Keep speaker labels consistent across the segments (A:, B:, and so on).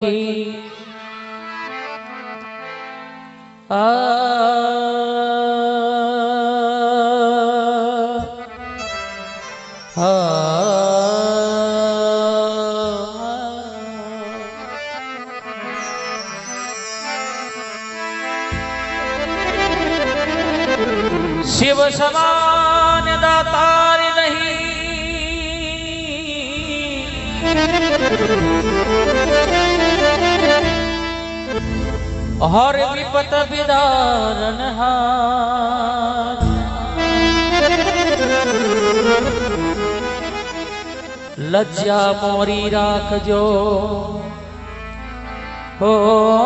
A: शिव समान दातार नहीं, हर विपत विदारन हाथ। लज्जा मोरी राखजो हो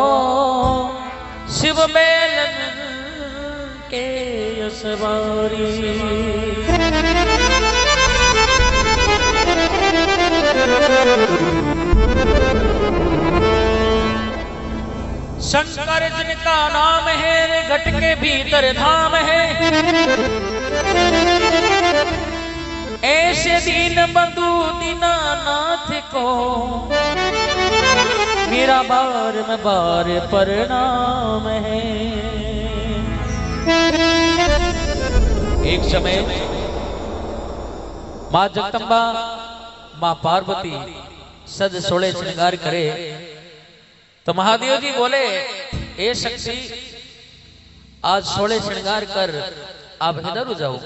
A: शिव मेलन के यसवारी। शंकर जिनका नाम है घट के भीतर धाम है, ऐसे दीन बंधु दीनानाथ को मेरा बार में बार प्रणाम है। एक समय माँ जगदम्बा माँ पार्वती सज सोले श्रृंगार करे तो महादेव जी बोले, ए शक्ति आज सोले श्रृंगार कर आप इधर जाओ।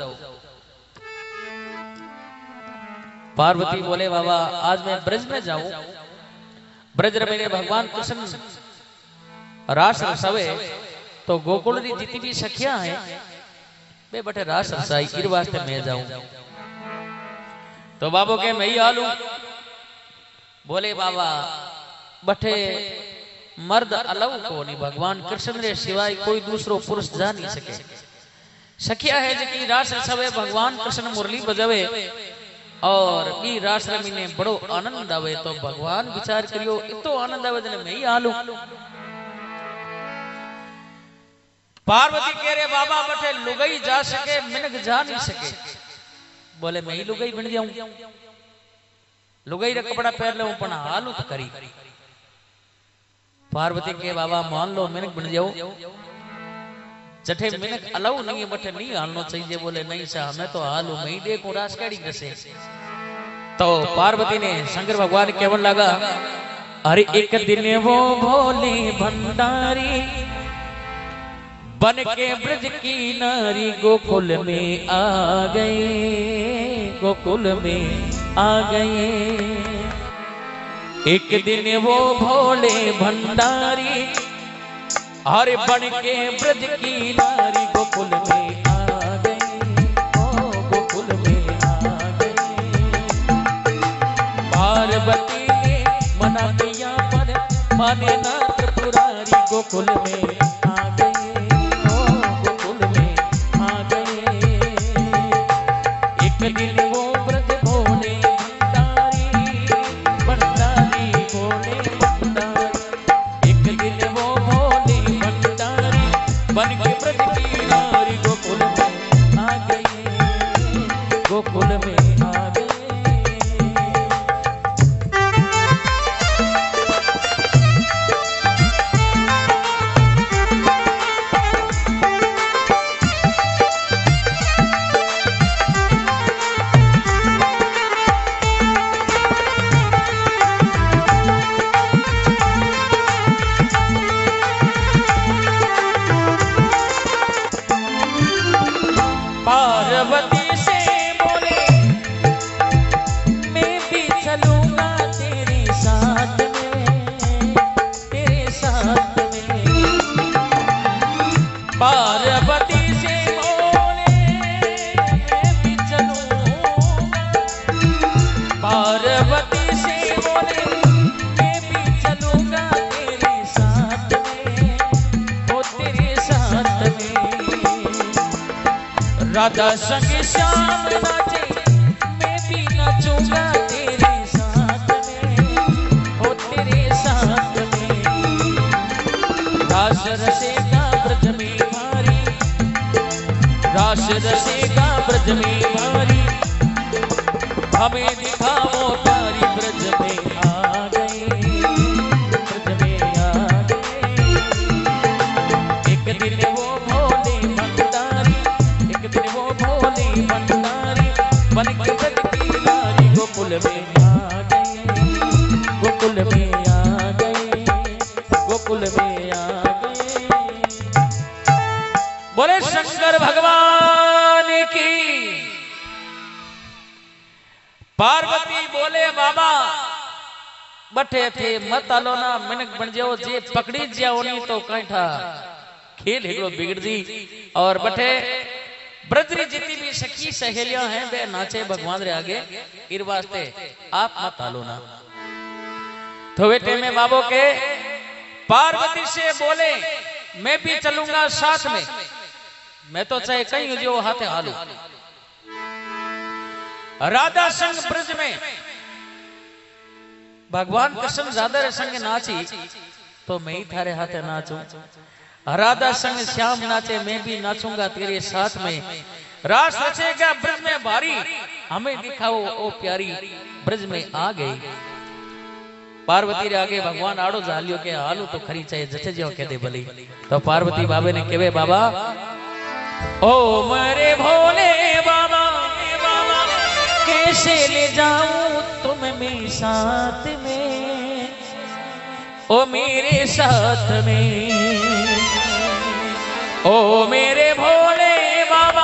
A: पार्वती बोले, बाबा आज मैं ब्रज में जाऊं, ब्रज में मेरे भगवान कृष्ण रास रसावे तो गोकुल री जितनी भी सखियां हैं वे बटे रास रसाई इर वास्ते मैं जाऊं। तो बाबू के मैं ही आलू। बोले बाबा बटे मर्द अलव को नहीं, भगवान कृष्ण रे सिवाय कोई दूसरो पुरुष जा नहीं सके। सखिया है जी रास रसावे भगवान कृष्ण मुरली बजावे और ई रास रमी ने बड़ो आनंद आवे तो भगवान विचार करियो इतो आनंद आवे जने मैं ही आलू। पार्वती कह रहे बाबा बटे लुगाई जा सके मिनक जा नहीं सके। बोले मैं ही लुगाई बन जाऊं, लुगाई रे कपड़ा पहन ले पण हालू तो करी। पार्वती के बाबा मान लो मिनक बन जाओ, जठे मिनक अलाउ नहीं बटे नहीं हालना चाहिए। बोले नहीं सा हमें तो हालू मैं ही देखो रास कैडी जैसे। तो पार्वती ने शंकर भगवान केवन लगा, अरे एक दिन वो भोले भंडारी बन के ब्रज की नारी गोकुल में आ गए, गोकुल में आ गए। एक दिन वो भोले भंडारी हरे बन के ब्रज की नारी गोकुल में आ गए, ओ गोकुल में आ गए। पार्वती ने मना किया पर माने ना त्रिपुरारी गोकुल में आ गए, ओ गोकुल में आ गए। एक दिन वो ब्रज भोले भंडारी भोले भंडारी, एक दिन वो भोले भंडारी बन के ब्रज की नारी गोकुल में आ गए, गोकुल में आ गए। पार्वती से बोले मैं भी चलूंगा तेरे साथ में, तेरे साथ में। पार्वती से बोले मैं भी चलूंगा, पार्वती से बोले मैं भी चलूंगा तेरे साथ में, ओ तेरे साथ में। राधा संग श्याम नाचे मैं भी नाचूंगा तेरे साथ में, ओ तेरे साथ में। रास रसेगा ब्रज में भारी, रास रसेगा ब्रज में भारी। हमें दिखाओ प्यारी ब्रज में आ गए, ब्रज बाबा बठे थे मत आलो ना मिनक बन जाओ जे पकड़ी जाओ नहीं तो कैठा खेल हिगड़ो बिगड़ जी। और बठे ब्रजरी जितनी भी सखी सहेलियां हैं वे नाचे भगवान रे आगे इर वास्ते आप मत आलो ना। तो बेटे में बाबो के पार्वती से बोले मैं भी चलूंगा साथ में, मैं तो चाहे कहीं जो हाथे हालू। राधा संग ब्रज में भगवान कृष्ण राधा संग नाची तो मैं ही थारे हाथे नाचूं। राधा संग श्याम नाचे मैं भी नाचूंगा तेरे साथ में। रास रचेगा ब्रज में भारी हमें दिखाओ ओ प्यारी। ब्रज में आ गई पार्वती रे आगे भगवान आड़ो जालियो के हालू तो खरी चाहे जचे जो कह दे भली। तो पार्वती बाबे ने केवे बाबा ओ मेरे भोले बाबा कैसे ले जाऊं तुम्हें साथ में, ओ मेरे साथ में। ओ मेरे भोले बाबा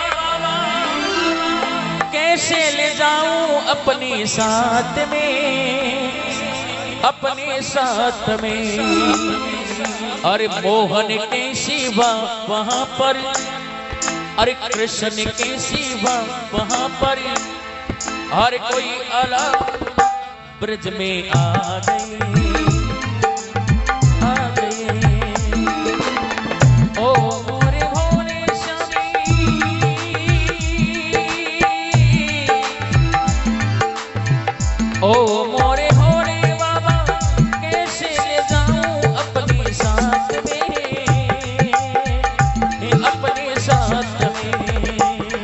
A: कैसे ले जाऊं अपने साथ में, अपने साथ में। अरे मोहन के सिवा वहां पर, अरे कृष्ण के सिवा वहां पर हर कोई अलग ब्रज में आ गई, आ गई। ओ मोरे भोले श्यामी, ओ मोरे भोले बाबा कैसे ले जाऊं अपने साथ में, अपने साथ में।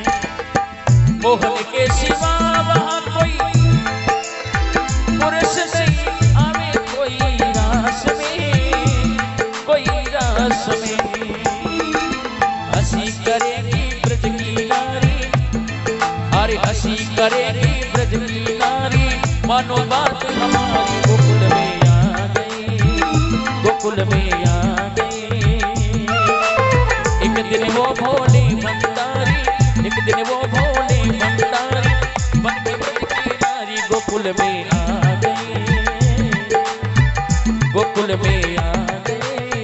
A: मोहन के सिवा वहां कोई पुरुष नहीं आवे, कोई रास में, कोई रास में। हंसी करेगी ब्रज की नारी, अरे हंसी करेगी ब्रज की नारी। मानो बात हमारी गोकुल में आ गई, गोकुल में आ गई। एक दिन वो भोले भंडारी, एक दिन वो भोले भंडारी बनके ब्रज की नारी गोकुल में आ गई, गोकुल में आ गई।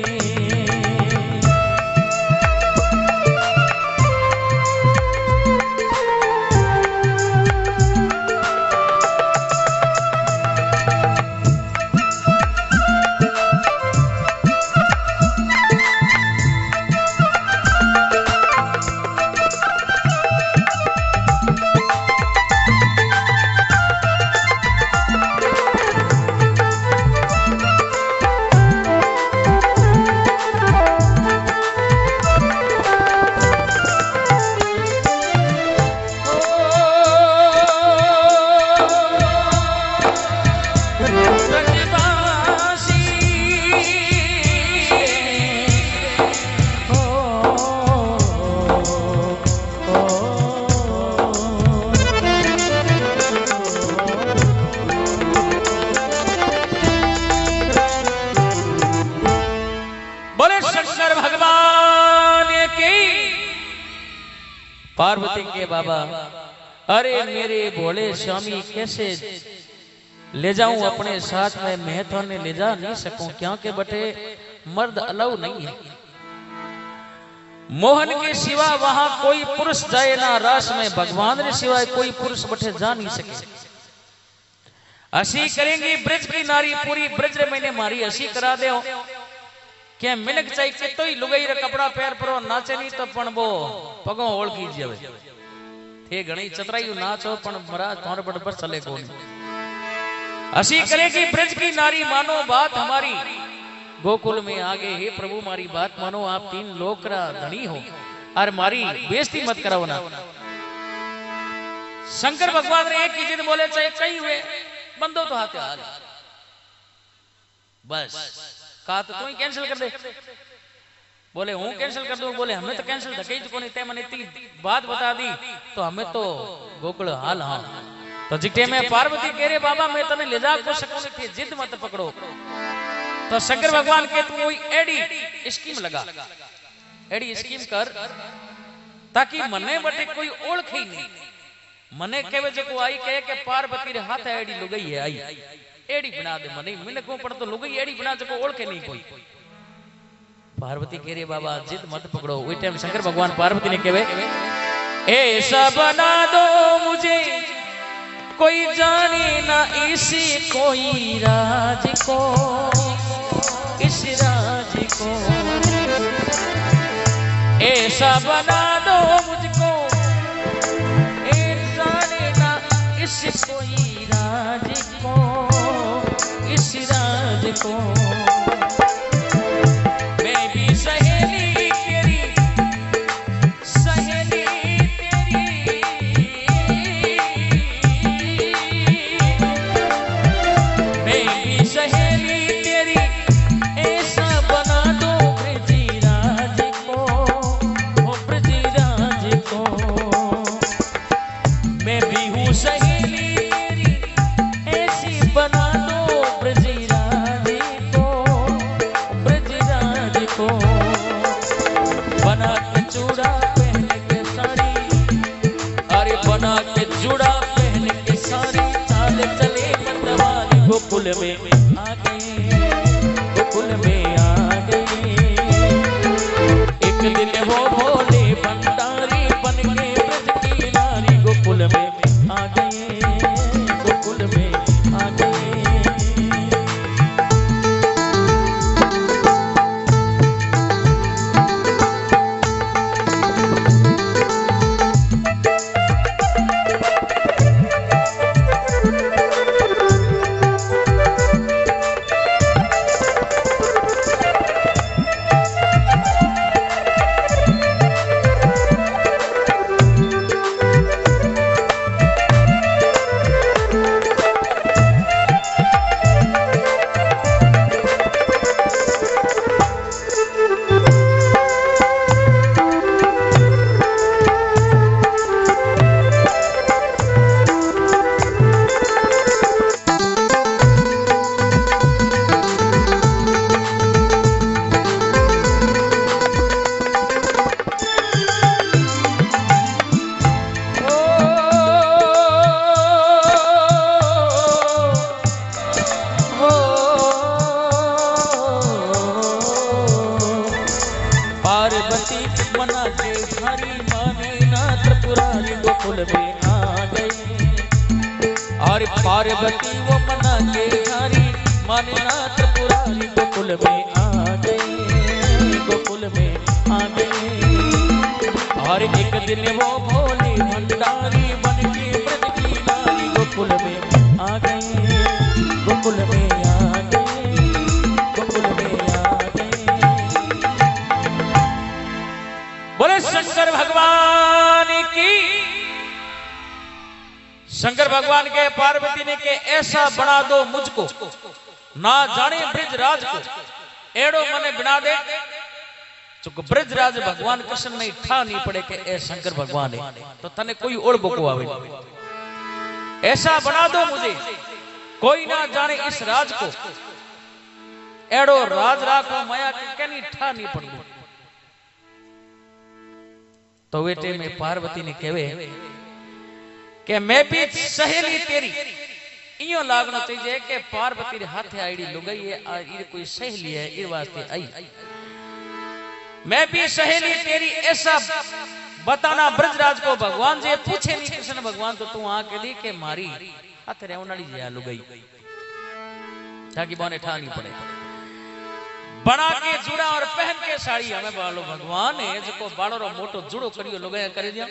A: पार्वती के बाबा अरे मेरे भोले स्वामी कैसे ले जाऊं अपने साथ में, मैं तो ने ले जा नहीं सकूं क्योंकि बटे मर्द अलाउ नहीं है। मोहन के सिवा वहां कोई पुरुष जाए ना रास में, भगवान ने सिवाय कोई पुरुष बटे जा नहीं सके। हसी करेंगी ब्रज की नारी पूरी ब्रज रे मैंने मारी हसी करा दे के मिनक चाहिए के तो ही लुगाई रे कपड़ा पैर परो नाचे नहीं तो पण वो पगो ओळखी जावे थे घणी चतराई नाचो पण महाराज तोर बड़ पर चले कोनी। हसी करेगी ब्रज की नारी मानो बात हमारी गोकुल में आगे, हे प्रभु मारी बात मानो, आप तीन लोक रा धनी हो और मारी बेइज्जती मत कराओ ना। शंकर भगवान ने एक ही जिद बोले चाहे कहीं हुए बंदो तो हाथे हाल बस कहा तो तू ही कैंसिल कर दे। बोले हूं कैंसिल कर दूं, बोले हमें तो कैंसिल धके ही कोनी, ते मने इतनी बात बता दी तो हमें तो गोकुल हाल। हां तो जिटे में पार्वती कह रहे बाबा मैं तने ले जा को सकूं नहीं, जिद मत पकड़ो। तो शंकर भगवान के तू कोई एडी स्कीम लगा, एडी स्कीम कर ताकि मने बटे कोई ओळखे ही नहीं, मने केवे जको आई कहे के पार्वती रे हाथ एड़ी लुगई है आई एड़ी बना दे मने मैंने को पड़ तो लुगई एड़ी बना जको ओळखे नहीं कोई। पार्वती कह रही बाबा जिद मत पकड़ो। वही टाइम शंकर भगवान पार्वती ने कहे ऐसा बना दो मुझे कोई जाने ना इसी कोई राज को, इस राज को ऐसा बना दो मुझको जाने ना इस कोई राज को, इस राज को मैं भी सहेली तेरी मैं भी सहेली तेरी ऐसा बना दो ब्रजराज को, ओ ब्रजराज को मैं भी हूँ सहेली तेरी ऐसी बना दो ब्रजराज को, ब्रजराज को बना के चूड़ा पहन के साड़ी, अरे बना के चूड़ा पहन के साड़ी चाल चले मतवाली गोकुल में आ गए, गोकुल में आ गए। एक दिन वो भोले भंडारी बन के ब्रज की नारी गोकुल में आ गए, गोकुल में आ गए। पार्वती मना के हरी माने ना त्रिपुरारी गोकुल में आ गई, और पार्वती वो मना के हरी माने ना त्रिपुरारी गोकुल में आ गई, गोकुल में आ गई। और एक दिन वो भोली भंडारी बन के ब्रज की नारी गोकुल में आ गई, गोकुल में आ गई, गोकुल में आ गई। बोले शंकर भगवान की। शंकर भगवान के पार्वती ने के ऐसा बना दो मुझको ना जाने ब्रजराज को एड़ो मने बना दे जो ब्रजराज भगवान कृष्ण नहीं ठा नहीं पड़े के ए शंकर भगवान है तो तने कोई और बको आवे। ऐसा बना दो मुझे कोई ना जाने इस राज को एड़ो राज राखो माया के नहीं ठा नहीं पड़े। तो वे टे में पार्वती ने कहे कि मैं भी सहेली तेरी इयो लागनो चाहिए कि पार्वती रे हाथे आईडी लुगाई है आ ये कोई सहेली है ये वास्ते आई। मैं भी सहेली तेरी ऐसा बताना ब्रजराज को भगवान जी पूछे नहीं कृष्ण भगवान तो तू आके दी के मारी हाथ रे उनाड़ी जे लुगाई ताकि बोने ठा नहीं पड़े। बना के जुड़ा और पहन के साड़ी हमें बालो भगवान है जो बालो रो मोटो जुड़ो करियो लुगाया कर दिया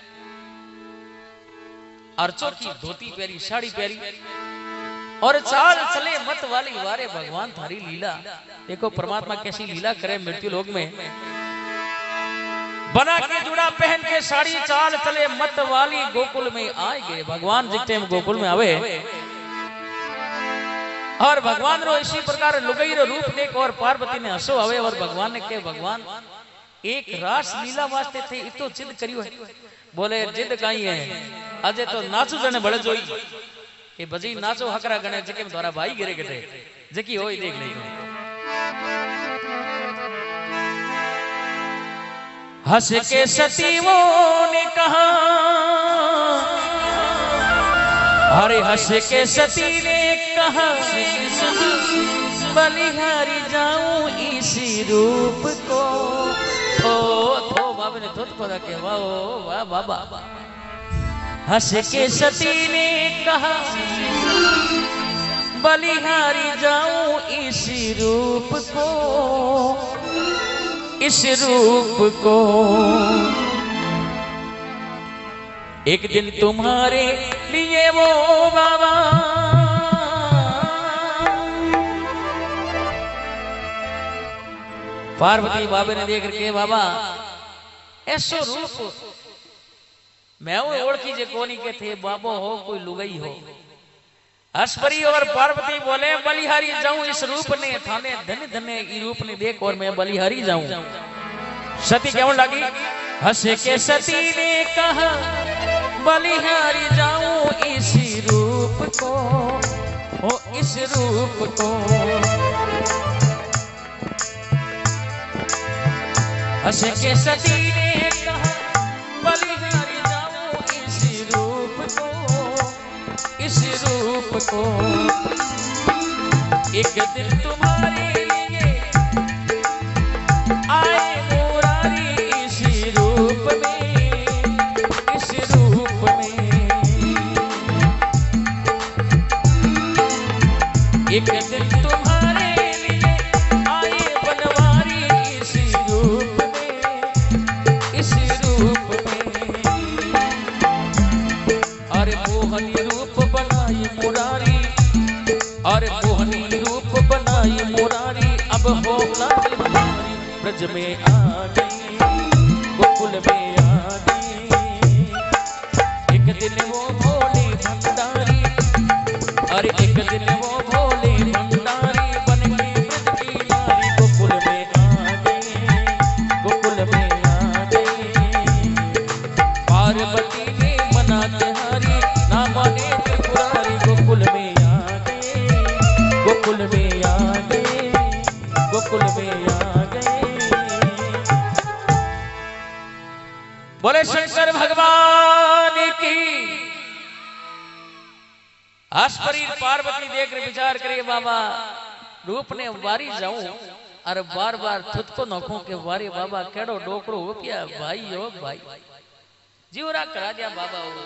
A: और चौकी धोती पहरी साड़ी पहरी और चाल चले मत वाली वारे भगवान थारी लीला। देखो परमात्मा कैसी लीला करे मृत्यु लोक में। बना के जुड़ा पहन के साड़ी चाल चले मत वाली गोकुल में आए गए। भगवान जितने गोकुल में आवे और भगवान रो इसी प्रकार लुगाई रो रूप देख और पार्वती ने हंसो आवे और भगवान ने के भगवान एक रास लीला वास्ते थे इतो जिद करियो है। बोले जिद काई है अजे तो नाचू जने बड़े जोई कि बजी नाचो हकरा गणे जके द्वारा भाई गिरे गटे जकी होई देख नहीं। हंस के सतीवों ने कहा अरे हंस के सती ने कहा बलिहारी जाऊं इसी रूप को। थो बाबे ने तो पता के वाह बाबा। हंस के सती ने कहा बलिहारी जाऊं इसी रूप को, इस रूप को। एक दिन तुम्हारे लिए वो बाबा पार्वती बाबे ने देख के बाबा ऐसो रूप मैं ओळखी जे कोनी के थे बाबो हो कोई लुगाई हो। हसपरी और पार्वती बोले बलिहारी जाऊं इस रूप ने थाने धन धने ई रूप ने देख और मैं बलिहारी जाऊं। सती केवल लगी हंस के सती ने कहा बलिहारी जाऊं इसी रूप को, ओ इस रूप को। हंस के सती ने कहा बलिहारी जाऊं इसी रूप को, इस रूप को। एक दिन तुम्हारे लिए आए मुरारी इसी रूप में, इस रूप में। एक दिन तुम्हारे लिए आए बनवारी इसी रूप में, इस रूप में। अरे मोहनी रूप बनाई मुरारी, अरे मोहनी रूप बनाई मुरारी। अब हो ब्रज में आ गई, गोकुल में आ गई। एक दिन वो भोले भंडारी, अरे एक दिन वो भोले भंडारी बन के ब्रज की नारी गोकुल में आ गई, गोकुल में आ गई। पार्वती ने मना तिहारी ना माने त्रिपुरारी गोकुल में आ गए, गोकुल में आ गए, गोकुल में आ गए। बोले शंकर भगवान की। आसपरी पार्वती देख विचार करे बाबा रूप ने वारी जाऊं और बार बार खुद को नोखों के वारे बाबा केड़ो डोकरो हो गया भाई हो भाई जीवरा करा दिया बाबा हो।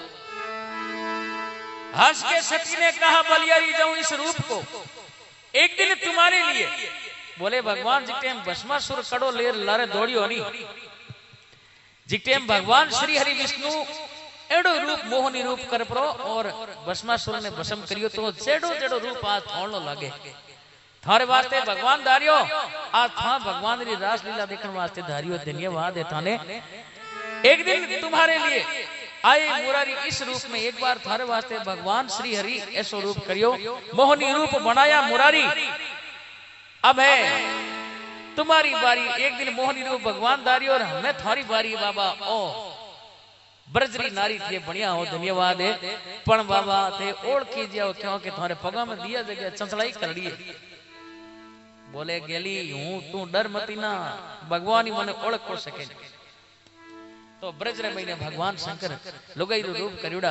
A: हंस के सती ने कहा बलिहारी जाऊं इस रूप को, एक दिन तुम्हारे लिए। बोले भगवान जी टेम भस्मासुर कड़ो लेर लारे दौड़ियो नहीं। जिटेम भगवान श्री हरि विष्णु एडो रूप मोहनी रूप कर परो और भस्मासुर ने भस्म करियो तो जेडो जेडो रूप आज थोड़नो लागे। थारे वास्ते भगवान धारियो आज था भगवान री रास लीला देखने वास्ते धारियो। धन्यवाद है थाने। एक दिन तुम्हारे लिए आए मुरारी इस रूप में। एक बार थारे वास्ते भगवान श्री हरि ऐसो रूप करियो, मोहनी रूप बनाया मुरारी। अब है तुम्हारी बारी। एक दिन मोहनी रूप भगवान धारी और हमें थारी बारी बाबा। ओ ब्रजरी नारी थे बढ़िया हो। धन्यवाद है पण बाबा थे ओढ़ कीजिए क्योंकि थारे पगा में दिया जगह चंचलाई कर लिए। बोले गेली हूं तू डर मती ना, भगवान ही मने ओढ़ को सके। तो ब्रज रे महीने भगवान शंकर लुगाई रूप करियोड़ा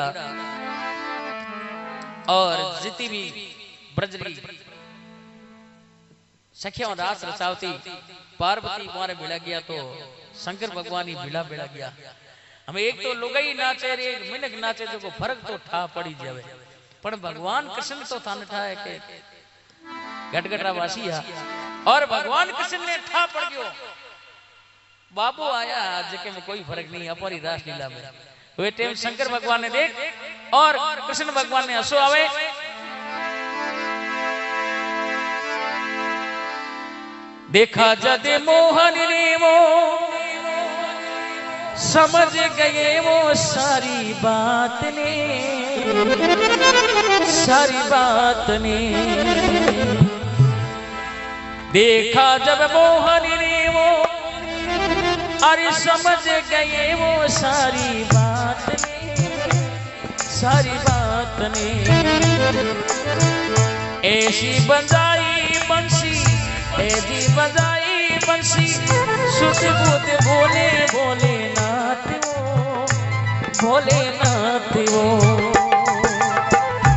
A: और जिती भी ब्रजरी सखिया रास रचावती पार्वती मारे भिड़ा गया तो शंकर भगवान ही भिड़ा भिड़ा गया। हमें एक तो लुगाई नाचे रे मिनक नाचे जो को फर्क तो ठा पड़ी जावे पण भगवान कृष्ण तो थाने ठा है के गटगटरा वासी है और भगवान कृष्ण ने ठा पड़ गयो। बाबू आया जेके में कोई फर्क नहीं अपनी रास लीला में। वे टाइम शंकर भगवान ने देख और कृष्ण भगवान ने हंसो आवे। देखा जद मोहन ने वो समझ गए वो सारी बात ने, सारी बात ने। देखा जब मोहन ने वो अरे समझ गए वो सारी बात ने, सारी बात ने। ऐसी बजाई बंसी, ऐसी बजाई बंसी, सुध बुध बोले भोलेनाथ वो, भोलेनाथ वो।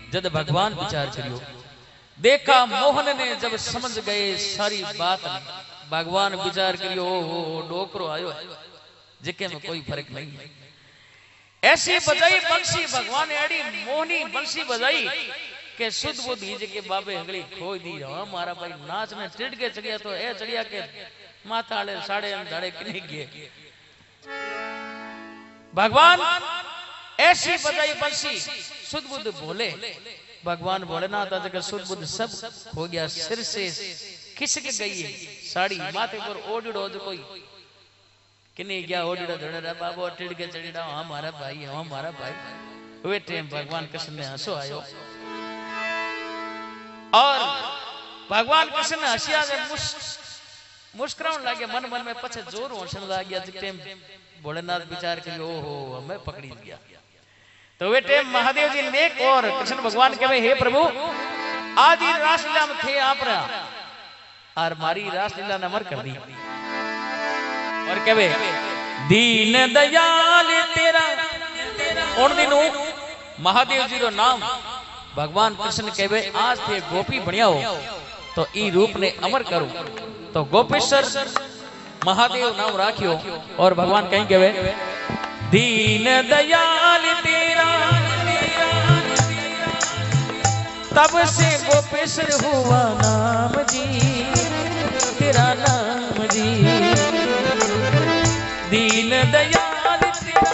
A: जब भगवान विचार करियो, देखा मोहन ने जब समझ गए सारी बात, भगवान विचार करियो, ओ डोकरो आयो है जिके में कोई फर्क नहीं है। ऐसी बजाई बंसी भगवान एड़ी मोहनी बंसी बजाई के सुध बुद्धि के बाबे हगली खोई दी। हमारा भाई नाच में टिड़ के चढ़िया तो ए चढ़िया के माथा आले साढ़े धाड़े किने गए। भगवान ऐसी बजाई बंसी सुध बुद्ध बोले, भगवान भोलेनाथ जगह सुध बुद्ध सब हो गया, सिर से खिसक गई है साड़ी, माथे पर ओडड़ो जो कोई किने गया ओडड़ा धड़ड़ा बाबू टिड़ के चढ़ा हमारा भाई हमारा भाई। वे टाइम भगवान कृष्ण ने हंसो आयो और भगवान कृष्ण ने हंसिया से मुस्कुराने लगे, मन मन में पछे जोर हंसने लग गया। जिस टाइम भोलेनाथ विचार करियो, ओहो हमें पकड़ी गया। तो वे टाइम महादेव जी ने और कृष्ण भगवान कहे, हे प्रभु आदि रासलीला में थे आप और मारी रासलीला ने अमर कर दी। और कहे दीन दयाल तेरा, उन दिनों महादेव जी रो नाम भगवान कृष्ण कहे आज थे गोपी बढ़िया हो तो ई रूप ने अमर करो, तो गोपेश्वर महादेव नाम राखियो। और भगवान कहीं कहे दीन दयाल तेरा, तब से गोपेश्वर हुआ नाम जी, तेरा नाम जी। दीन दयाल तेरा,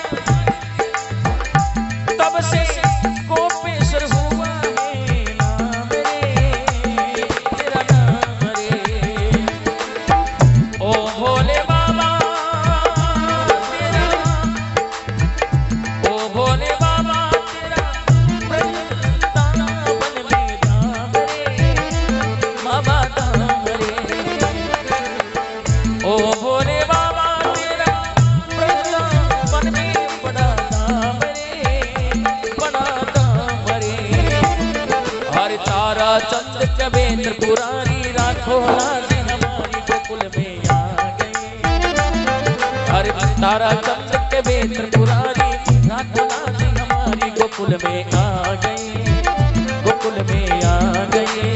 A: तब से गोपेश्वर हुआ है नाम रे, तेरा नाम रे। ओ भोले बाबा तेरा, ओ भोले बाबा तेरा वृंदावन में धाम रे, बाबा धाम रे। ओ भोले बाबा चंद कबे त्रिपुरारी राखो लाज हमारी गोकुल में आ गए। हर तारा चंद कबे त्रिपुरारी राखो लाज हमारी गोकुल में आ गए, गोकुल में आ गए।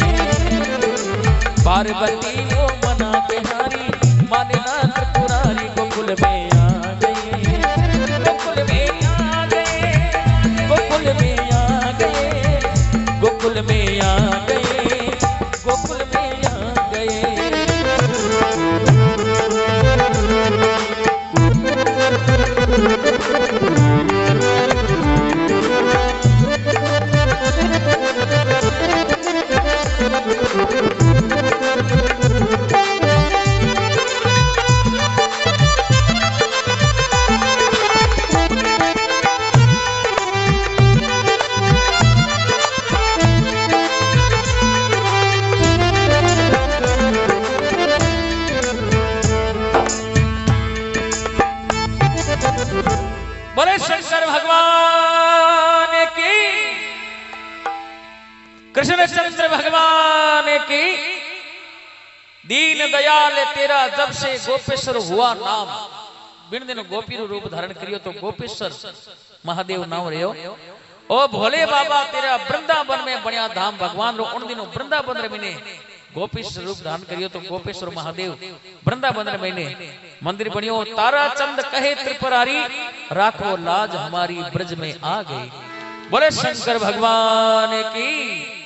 A: पार्वती को मना के हारी माने ना त्रिपुरारी गोकुल में आ गए, गोकुल में आ गए, गोकुल में आ गए, गोकुल में आ गए, गोकुल में आ गए। बोले शंकर भगवान की, कृष्णचंद्र भगवान की। दीन दयाल तेरा जब से गोपेश्वर हुआ नाम, बिन दिन गोपी रूप धारण करियो तो गोपेश्वर महादेव नाम रहो। ओ भोले बाबा तेरा वृंदावन में बढ़िया धाम, भगवान रो उन दिनों वृंदावन में गोपेश्वर रूप धारण करियो तो गोपेश्वर महादेव वृंदावन में मंदिर बनियो। तारा चंद कहे त्रिपुरारी राखो लाज हमारी ब्रज में आ गई। बोले शंकर भगवान की।